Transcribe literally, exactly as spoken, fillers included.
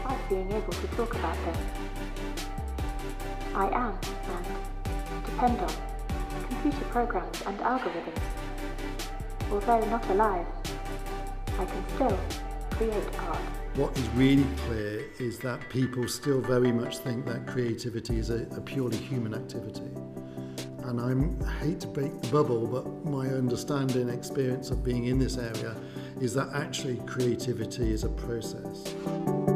like being able to talk about them. I am, and depend on, computer programs and algorithms. Although not alive, I can still create art. What is really clear is that people still very much think that creativity is a, a purely human activity. And I'm, I hate to break the bubble, but my understanding and experience of being in this area is that actually creativity is a process.